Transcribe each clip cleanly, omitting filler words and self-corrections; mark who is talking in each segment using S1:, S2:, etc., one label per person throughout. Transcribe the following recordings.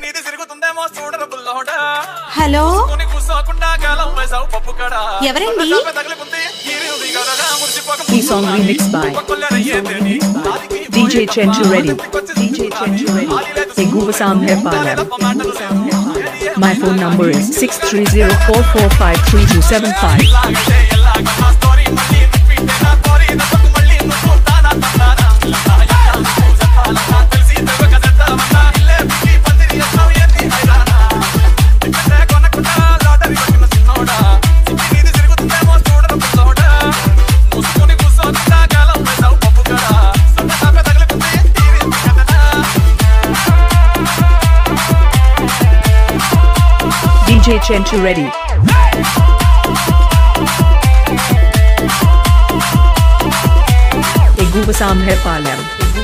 S1: Hello ఎవరండి?
S2: ఈ song remixed by DJ Chenchu Reddy. Eguva Sam hai Palam. My phone number is 6304453275. DJ Chenchu Reddy. Eguva Sam hai Palam.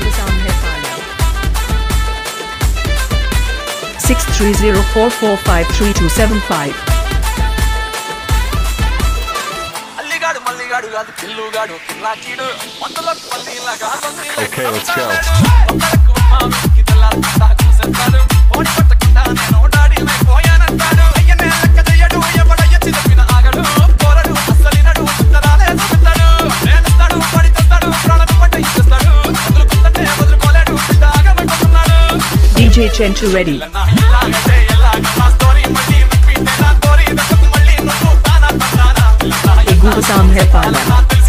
S2: 6304453275.
S3: Okay, let's go.
S2: DJ Chenchu Reddy. Eguva Sam hai Palam.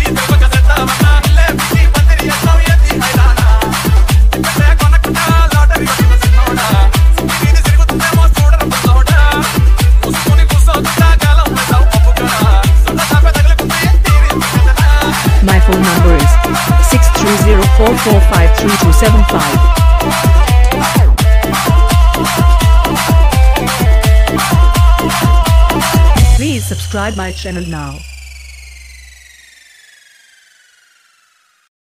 S2: My phone number is 6304453275. Please subscribe my channel now.